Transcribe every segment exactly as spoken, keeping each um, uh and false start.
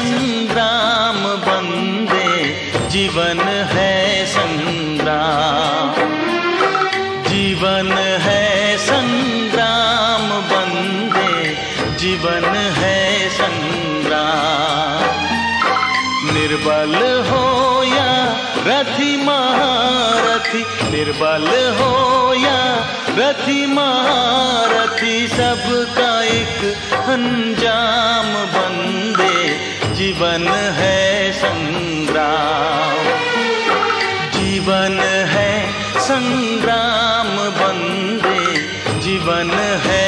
संग्राम बंदे, जीवन है संग्राम। जीवन है संग्राम बंदे, जीवन है संग्राम। निर्बल हो या रथी महारथी, निर्बल हो या रथी महारथी, सबका एक अंजाम बंदे, जीवन है संग्राम। जीवन है संग्राम बंदे, जीवन है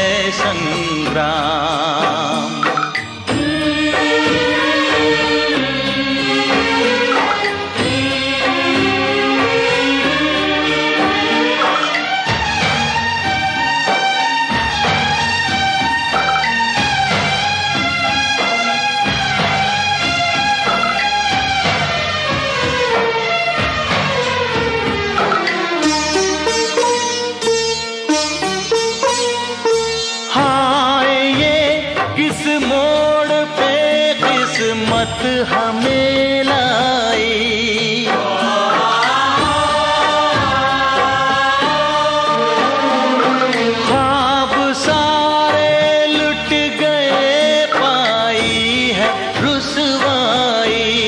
संग्राम। किस्मत हमें लाई, ख्वाब सारे लुट गए, पाई है रुसवाई।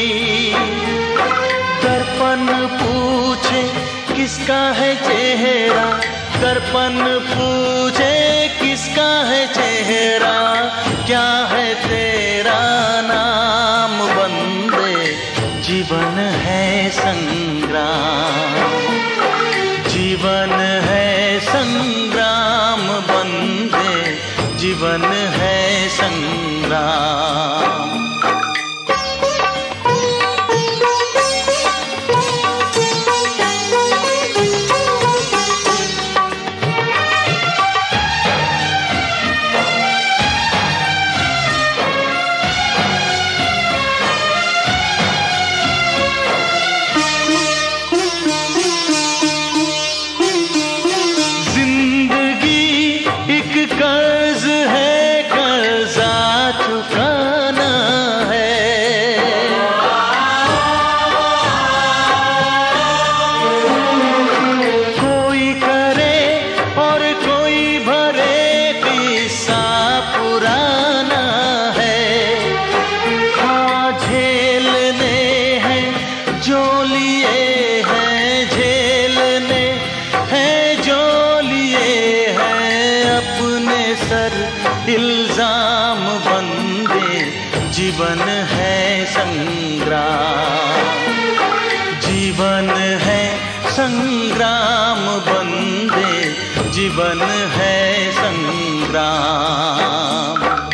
दर्पण पूछे किसका है चेहरा, दर्पण पूछे किसका है चेहरा, क्या है तेरा नाम बंदे, जीवन है संग्राम। जीवन है संग्राम बंदे, जीवन है संग्राम। कर्ज है, कर्जा चुकाना है, कोई करे और कोई भरे, किस्सा पुराना है। हाँ झेलने हैं जो लिए हैं, झेलने हैं जो लिए हैं, अपने सर इल्जाम बंदे, जीवन है संग्राम। जीवन है संग्राम बंदे, जीवन है संग्राम।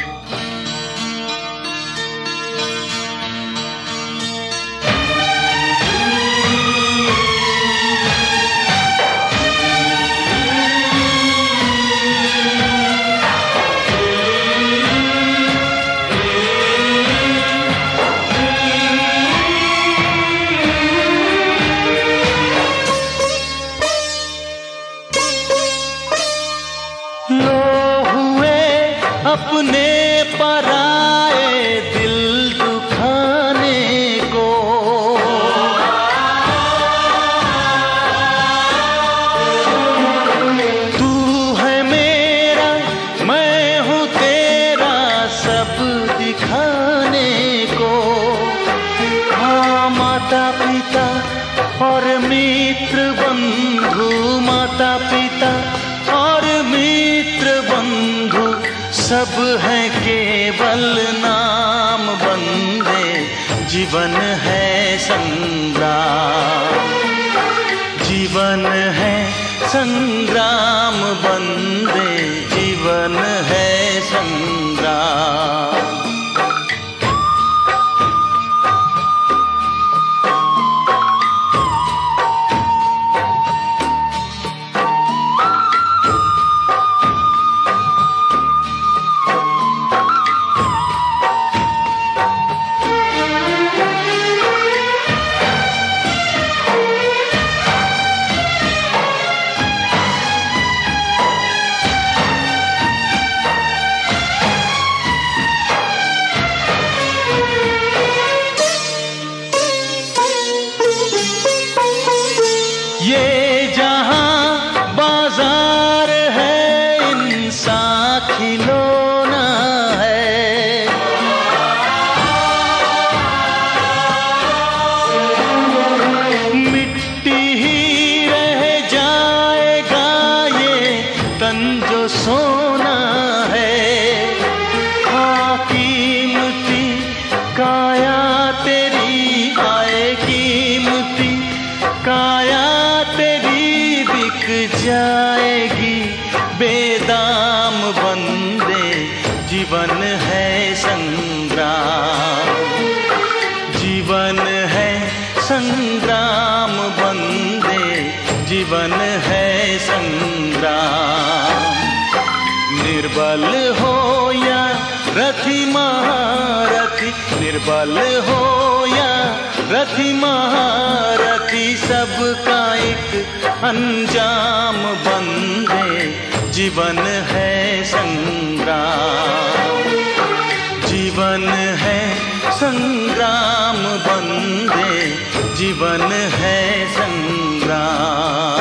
अपने पराए दिल दुखाने को, तू है मेरा मैं हूँ तेरा, सब दिखाने को। हाँ माता पिता और मित्र बंधु, माता पिता और मित्र बंधु, सब है केवल नाम बंदे, जीवन है संग्राम। जीवन है संग्राम बंदे, जीवन है संग्राम। संग्राम। निर्बल हो या रथी महारथी, निर्बल हो या रथी महारथी, सबका एक अंजाम बंदे, जीवन है संग्राम। जीवन है संग्राम बंदे, जीवन है संग्राम।